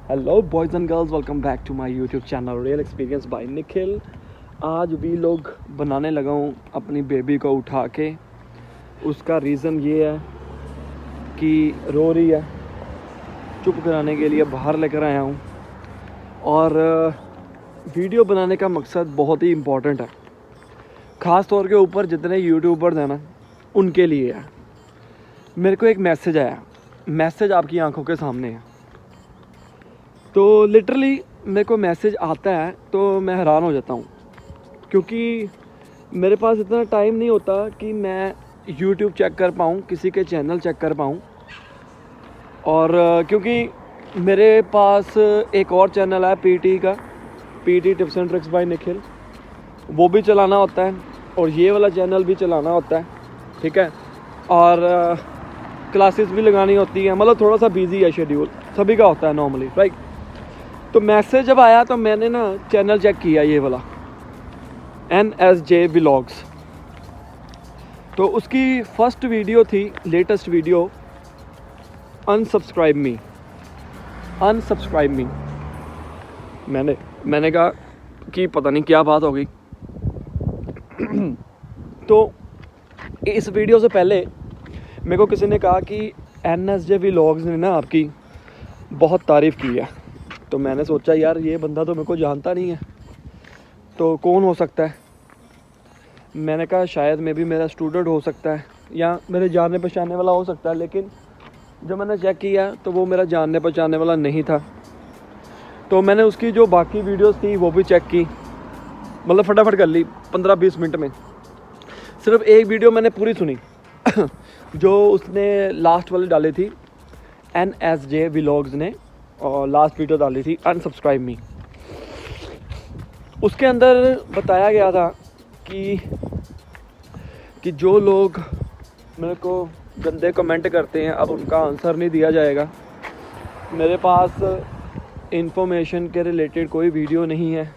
Hello boys and girls, welcome back to my YouTube channel real experience by Nikhil. आज भी लोग बनाने लगा हूँ अपनी बेबी को उठा के। उसका रीज़न ये है कि रो रही है, चुप कराने के लिए बाहर लेकर आया हूँ। और वीडियो बनाने का मकसद बहुत ही इम्पोर्टेंट है, ख़ास तौर के ऊपर जितने यूट्यूबर्स हैं ना उनके लिए है। मेरे को एक मैसेज आया, मैसेज आपकी आंखों के सामने है। तो लिटरली मेरे को मैसेज आता है तो मैं हैरान हो जाता हूँ, क्योंकि मेरे पास इतना टाइम नहीं होता कि मैं YouTube चेक कर पाऊँ, किसी के चैनल चेक कर पाऊँ। और क्योंकि मेरे पास एक और चैनल है पीटी का, PT tips and tricks by Nikhil, वो भी चलाना होता है और ये वाला चैनल भी चलाना होता है, ठीक है। और क्लासेस भी लगानी होती हैं, मतलब थोड़ा सा बिजी है शेड्यूल, सभी का होता है नॉर्मली, राइट। तो मैसेज जब आया तो मैंने ना चैनल चेक किया, ये वाला NSJ व्लॉग्स। तो उसकी फर्स्ट वीडियो थी, लेटेस्ट वीडियो, अनसब्सक्राइब मी। मैंने कहा कि पता नहीं क्या बात हो गई। तो इस वीडियो से पहले मेरे को किसी ने कहा कि NSJ व्लॉग्स ने ना आपकी बहुत तारीफ़ की है। तो मैंने सोचा यार ये बंदा तो मेरे को जानता नहीं है, तो कौन हो सकता है। मैंने कहा शायद मे भी मेरा स्टूडेंट हो सकता है या मेरे जानने पहचानने वाला हो सकता है। लेकिन जब मैंने चेक किया तो वो मेरा जानने पहचानने वाला नहीं था। तो मैंने उसकी जो बाकी वीडियोस थी वो भी चेक की, मतलब फटाफट कर ली 15-20 मिनट में। सिर्फ एक वीडियो मैंने पूरी सुनी जो उसने लास्ट वाली डाली थी, NSJ व्लॉग्स ने, और लास्ट वीडियो डाली थी अनसब्सक्राइब मी। उसके अंदर बताया गया था कि जो लोग मेरे को गंदे कमेंट करते हैं अब उनका आंसर नहीं दिया जाएगा। मेरे पास इंफॉर्मेशन के रिलेटेड कोई वीडियो नहीं है,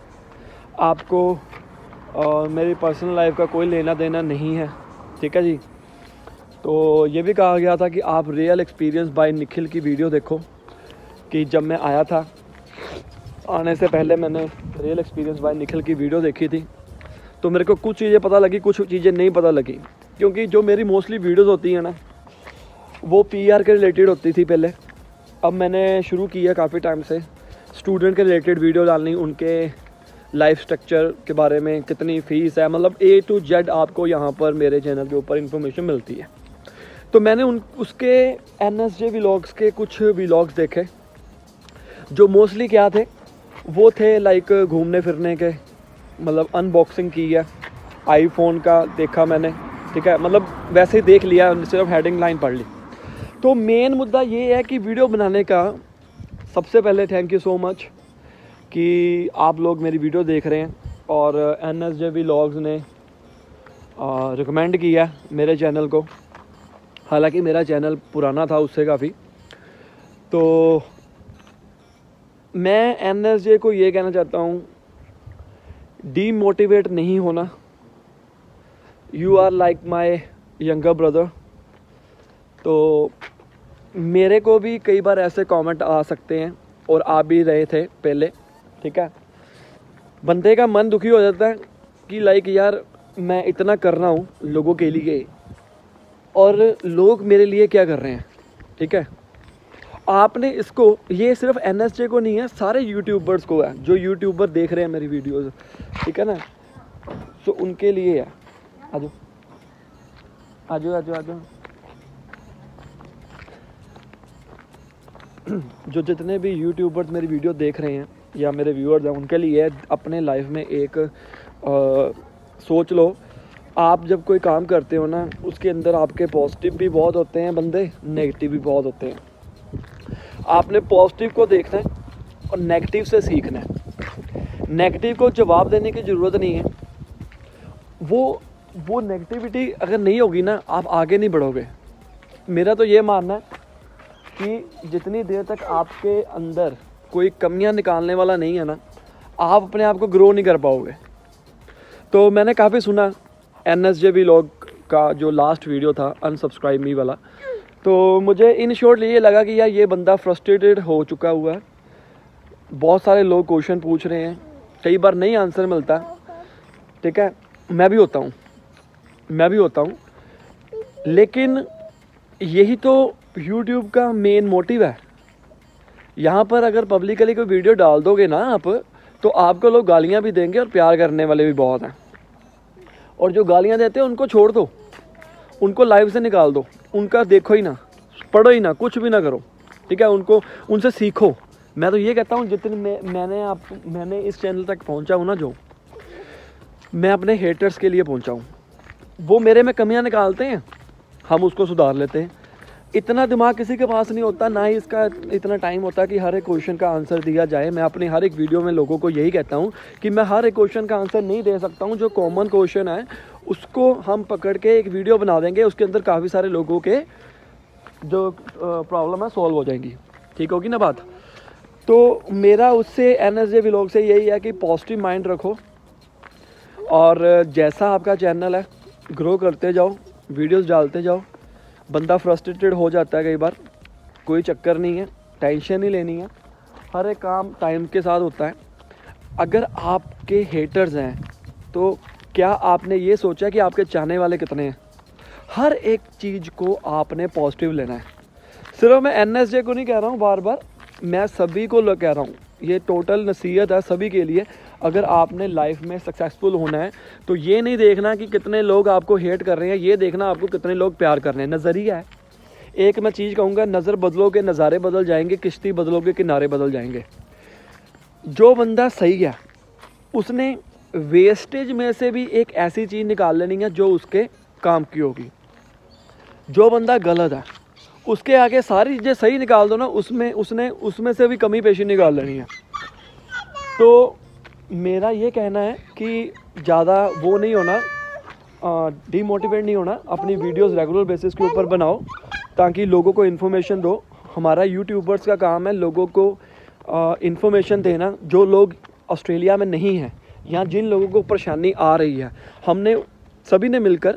आपको मेरी पर्सनल लाइफ का कोई लेना देना नहीं है, ठीक है जी। तो ये भी कहा गया था कि आप रियल एक्सपीरियंस बाय निखिल की वीडियो देखो, कि जब मैं आया था, आने से पहले मैंने रियल एक्सपीरियंस बाय निखिल की वीडियो देखी थी। तो मेरे को कुछ चीज़ें पता लगी, कुछ चीज़ें नहीं पता लगी, क्योंकि जो मेरी मोस्टली वीडियोस होती हैं ना वो PR के रिलेटेड होती थी पहले। अब मैंने शुरू किया काफ़ी टाइम से स्टूडेंट के रिलेटेड वीडियो डालनी, उनके लाइफ स्ट्रक्चर के बारे में, कितनी फ़ीस है, मतलब A to Z आपको यहाँ पर मेरे चैनल के ऊपर इन्फॉर्मेशन मिलती है। तो मैंने उसके NSJ व्लॉग्स के कुछ व्लॉग्स देखे, जो मोस्टली क्या थे, वो थे लाइक घूमने फिरने के, मतलब अनबॉक्सिंग की है, आईफोन का देखा मैंने, ठीक है, मतलब वैसे ही देख लिया, सिर्फ हेडिंग लाइन पढ़ ली। तो मेन मुद्दा ये है कि वीडियो बनाने का, सबसे पहले थैंक यू सो मच कि आप लोग मेरी वीडियो देख रहे हैं। और NSJ व्लॉग्स ने रिकमेंड किया मेरे चैनल को, हालांकि मेरा चैनल पुराना था उससे काफ़ी। तो मैं NSJ को ये कहना चाहता हूँ, डीमोटिवेट नहीं होना। You are like my younger brother. तो मेरे को भी कई बार ऐसे कमेंट आ सकते हैं, और आ भी रहे थे पहले, ठीक है। बंदे का मन दुखी हो जाता है कि लाइक यार मैं इतना कर रहा हूँ लोगों के लिए, और लोग मेरे लिए क्या कर रहे हैं, ठीक है। आपने इसको, ये सिर्फ NSJ को नहीं है, सारे यूट्यूबर्स को है, जो यूट्यूबर देख रहे हैं मेरी वीडियोस, ठीक है ना। तो उनके लिए है। आजो आजो आजो आजो। जो जितने भी यूट्यूबर्स मेरी वीडियो देख रहे हैं या मेरे व्यूअर्स हैं, उनके लिए अपने लाइफ में एक सोच लो, आप जब कोई काम करते हो ना, उसके अंदर आपके पॉजिटिव भी बहुत होते हैं बंदे, नेगेटिव भी बहुत होते हैं। आपने पॉजिटिव को देखना है और नेगेटिव से सीखना है। नेगेटिव को जवाब देने की ज़रूरत नहीं है। वो नेगेटिविटी अगर नहीं होगी ना, आप आगे नहीं बढ़ोगे। मेरा तो ये मानना है कि जितनी देर तक आपके अंदर कोई कमियां निकालने वाला नहीं है ना, आप अपने आप को ग्रो नहीं कर पाओगे। तो मैंने काफ़ी सुना NSJ व्लॉग का जो लास्ट वीडियो था अनसब्सक्राइब मी वाला, तो मुझे इन शॉर्ट ये लगा कि यार ये बंदा फ्रस्ट्रेटेड हो चुका हुआ है बहुत सारे लोग क्वेश्चन पूछ रहे हैं, कई बार नहीं आंसर मिलता, ठीक है, मैं भी होता हूँ, लेकिन यही तो YouTube का मेन मोटिव है। यहाँ पर अगर पब्लिकली कोई वीडियो डाल दोगे ना आप, तो आपको लोग गालियाँ भी देंगे और प्यार करने वाले भी बहुत हैं। और जो गालियाँ देते हैं उनको छोड़ दो, उनको लाइव से निकाल दो, उनका देखो ही ना, पढ़ो ही ना, कुछ भी ना करो, ठीक है। उनसे सीखो। मैं तो ये कहता हूँ जितनी मैंने इस चैनल तक पहुँचा हूँ ना, जो मैं अपने हेटर्स के लिए पहुँचा हूँ। वो मेरे में कमियाँ निकालते हैं, हम उसको सुधार लेते हैं। इतना दिमाग किसी के पास नहीं होता, ना ही इसका इतना टाइम होता कि हर एक क्वेश्चन का आंसर दिया जाए। मैं अपनी हर एक वीडियो में लोगों को यही कहता हूँ कि मैं हर एक क्वेश्चन का आंसर नहीं दे सकता हूँ। जो कॉमन क्वेश्चन है उसको हम पकड़ के एक वीडियो बना देंगे, उसके अंदर काफ़ी सारे लोगों के जो प्रॉब्लम है सॉल्व हो जाएंगी, ठीक होगी ना बात। तो मेरा उससे NSJ व्लॉग से यही है कि पॉजिटिव माइंड रखो, और जैसा आपका चैनल है ग्रो करते जाओ, वीडियोस डालते जाओ। बंदा फ्रस्ट्रेटेड हो जाता है कई बार, कोई चक्कर नहीं है, टेंशन नहीं लेनी है, हर एक काम टाइम के साथ होता है। अगर आपके हेटर्स हैं तो क्या आपने ये सोचा कि आपके चाहने वाले कितने हैं? हर एक चीज़ को आपने पॉजिटिव लेना है। सिर्फ मैं NSJ को नहीं कह रहा हूँ, बार बार मैं सभी को कह रहा हूँ, ये टोटल नसीहत है सभी के लिए। अगर आपने लाइफ में सक्सेसफुल होना है तो ये नहीं देखना कि कितने लोग आपको हेट कर रहे हैं, ये देखना आपको कितने लोग प्यार कर रहे हैं। नज़रिया है। एक मैं चीज़ कहूँगा, नज़र बदलोगे नज़ारे बदल जाएंगे, किश्ती बदलोगे किनारे बदल जाएंगे। जो बंदा सही है उसने वेस्टेज में से भी एक ऐसी चीज़ निकाल लेनी है जो उसके काम की होगी। जो बंदा गलत है उसके आगे सारी चीज़ें सही निकाल दो ना, उसमें से भी कमी पेशी निकाल लेनी है। तो मेरा ये कहना है कि ज़्यादा वो नहीं होना, डीमोटिवेट नहीं होना, अपनी वीडियोस रेगुलर बेसिस के ऊपर बनाओ ताकि लोगों को इन्फॉर्मेशन दो। हमारा यूट्यूबर्स का काम है लोगों को इन्फॉर्मेशन देना, जो लोग ऑस्ट्रेलिया में नहीं हैं या जिन लोगों को परेशानी आ रही है। हमने सभी ने मिलकर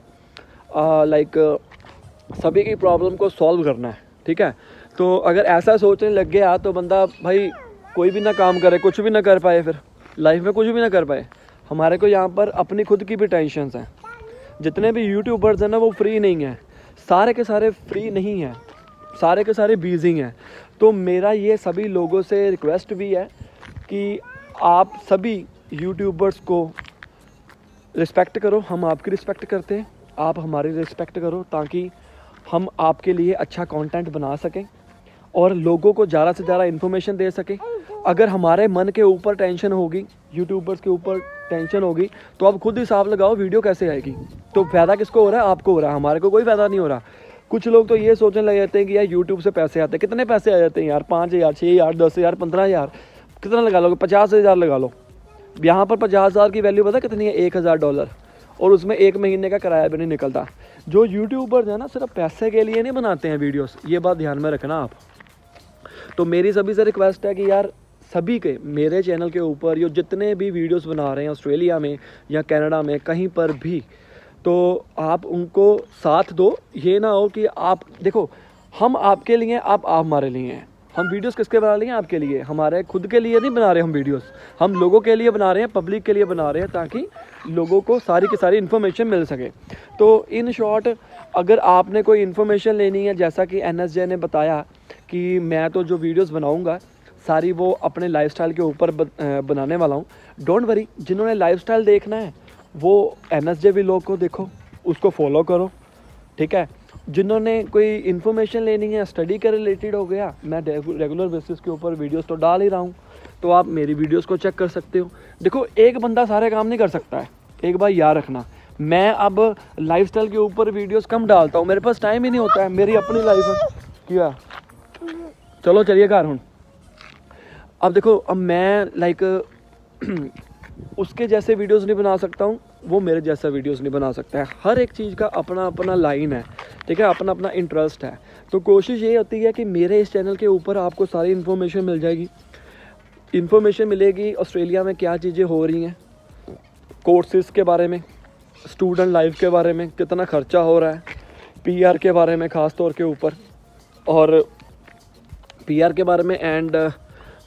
सभी की प्रॉब्लम को सॉल्व करना है, ठीक है। तो अगर ऐसा सोचने लग गया तो बंदा भाई कोई भी ना काम करे, कुछ भी ना कर पाए, फिर लाइफ में कुछ भी ना कर पाए। हमारे को यहाँ पर अपनी खुद की भी टेंशन्स हैं। जितने भी यूट्यूबर्स हैं ना वो फ्री नहीं हैं, सारे के सारे फ्री नहीं हैं, सारे के सारे बिजी हैं। तो मेरा ये सभी लोगों से रिक्वेस्ट भी है कि आप सभी यूट्यूबर्स को रिस्पेक्ट करो, हम आपकी रिस्पेक्ट करते हैं, आप हमारी रिस्पेक्ट करो, ताकि हम आपके लिए अच्छा कंटेंट बना सकें और लोगों को ज़्यादा से ज़्यादा इन्फॉर्मेशन दे सकें। अगर हमारे मन के ऊपर टेंशन होगी, यूट्यूबर्स के ऊपर टेंशन होगी, तो आप खुद हिसाब लगाओ वीडियो कैसे आएगी। तो फ़ायदा किसको हो रहा है? आपको हो रहा है, हमारे को कोई फ़ायदा नहीं हो रहा। कुछ लोग तो ये सोचने लग जाते हैं कि यार यूट्यूब से पैसे आते हैं। कितने पैसे आ जाते हैं यार? 5,000, 6,000, 10,000, 15,000, कितना लगा लोगे? 50,000 लगा लो। यहाँ पर 50,000 की वैल्यू पता कितनी है? $1,000, और उसमें 1 महीने का किराया भी नहीं निकलता। जो यूट्यूबर्स हैं ना सिर्फ पैसे के लिए नहीं बनाते हैं वीडियोस, ये बात ध्यान में रखना आप। तो मेरी सभी से रिक्वेस्ट है कि यार सभी के मेरे चैनल के ऊपर ये जितने भी वीडियोस बना रहे हैं ऑस्ट्रेलिया में या कनाडा में कहीं पर भी, तो आप उनको साथ दो। ये ना हो कि आप देखो हम आपके लिए, आप हमारे लिए हैं। हम वीडियोस किसके बना रहे हैं? आपके लिए। हमारे खुद के लिए नहीं बना रहे हम वीडियोस, हम लोगों के लिए बना रहे हैं, पब्लिक के लिए बना रहे हैं, ताकि लोगों को सारी की सारी इन्फॉर्मेशन मिल सके। तो इन शॉर्ट अगर आपने कोई इन्फॉर्मेशन लेनी है, जैसा कि NSJ ने बताया कि मैं तो जो वीडियोस बनाऊंगा सारी वो अपने लाइफस्टाइल के ऊपर बनाने वाला हूँ। डोंट वरी, जिन्होंने लाइफस्टाइल देखना है वो NSJ व्लॉग को देखो, उसको फॉलो करो, ठीक है। जिन्होंने कोई इन्फॉर्मेशन लेनी है, स्टडी के रिलेटेड हो गया, मैं रेगुलर बेसिस के ऊपर वीडियोस तो डाल ही रहा हूँ, तो आप मेरी वीडियोस को चेक कर सकते हो। देखो एक बंदा सारे काम नहीं कर सकता है, एक बार याद रखना। मैं अब लाइफस्टाइल के ऊपर वीडियोस कम डालता हूँ, मेरे पास टाइम ही नहीं होता है, मेरी अपनी लाइफ है। क्या चलो चलिए घर हूँ। अब देखो, अब मैं उसके जैसे वीडियोस नहीं बना सकता हूँ, वो मेरे जैसा वीडियोस नहीं बना सकता है। हर एक चीज़ का अपना अपना लाइन है, ठीक है, अपना अपना इंटरेस्ट है। तो कोशिश ये होती है कि मेरे इस चैनल के ऊपर आपको सारी इन्फॉर्मेशन मिल जाएगी। इन्फॉर्मेशन मिलेगी ऑस्ट्रेलिया में क्या चीज़ें हो रही हैं, कोर्सेज़ के बारे में, स्टूडेंट लाइफ के बारे में, कितना खर्चा हो रहा है, PR के बारे में ख़ास तौर के ऊपर, और PR के बारे में, एंड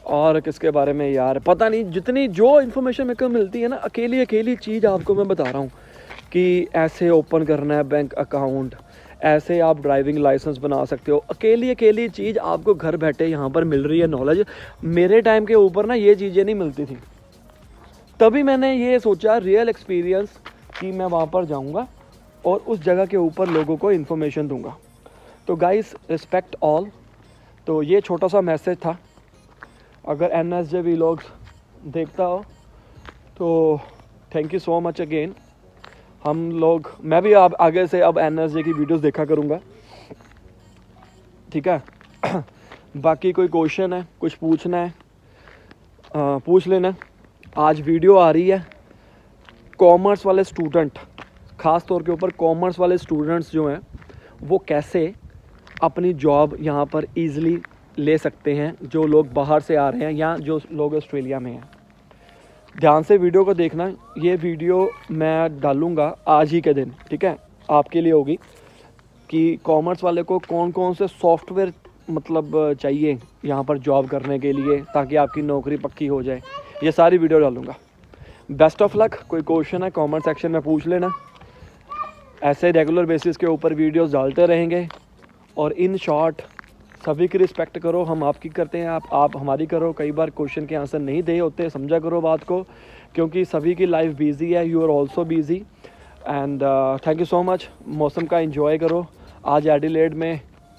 और किसके बारे में यार पता नहीं, जितनी जो इन्फॉर्मेशन मेरे को मिलती है ना, अकेली अकेली चीज़ आपको मैं बता रहा हूँ कि ऐसे ओपन करना है बैंक अकाउंट, ऐसे आप ड्राइविंग लाइसेंस बना सकते हो। अकेली अकेली चीज़ आपको घर बैठे यहाँ पर मिल रही है नॉलेज। मेरे टाइम के ऊपर ना ये चीज़ें नहीं मिलती थी, तभी मैंने ये सोचा रियल एक्सपीरियंस कि मैं वहाँ पर जाऊँगा और उस जगह के ऊपर लोगों को इन्फॉर्मेशन दूँगा। तो गाइस रिस्पेक्ट ऑल। तो ये छोटा सा मैसेज था। अगर NSJ व्लॉग्स देखता हो तो thank you so much again. हम लोग, मैं भी अब आगे से अब NSJ की वीडियोस देखा करूँगा, ठीक है। बाकी कोई क्वेश्चन है, कुछ पूछना है, पूछ लेना। आज वीडियो आ रही है कॉमर्स वाले स्टूडेंट, ख़ास तौर के ऊपर कॉमर्स वाले स्टूडेंट्स जो हैं वो कैसे अपनी जॉब यहाँ पर इजीली ले सकते हैं, जो लोग बाहर से आ रहे हैं या जो लोग ऑस्ट्रेलिया में हैं। ध्यान से वीडियो को देखना। ये वीडियो मैं डालूँगा आज ही के दिन, ठीक है, आपके लिए होगी कि कॉमर्स वाले को कौन कौन से सॉफ्टवेयर मतलब चाहिए यहाँ पर जॉब करने के लिए, ताकि आपकी नौकरी पक्की हो जाए। ये सारी वीडियो डालूँगा। Best of luck. कोई क्वेश्चन है कमेंट सेक्शन में पूछ लेना। ऐसे रेगुलर बेसिस के ऊपर वीडियोस डालते रहेंगे। और इन शॉर्ट सभी की रिस्पेक्ट करो, हम आपकी करते हैं, आप हमारी करो। कई बार क्वेश्चन के आंसर नहीं दे होते, समझा करो बात को, क्योंकि सभी की लाइफ बिजी है। You are also busy. And thank you so much. मौसम का एंजॉय करो। आज एडिलेड में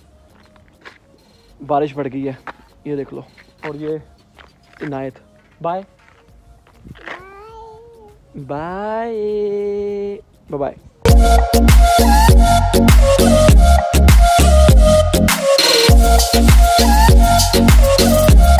बारिश पड़ गई है, ये देख लो। और ये Inayat, bye bye bye. We'll be right back.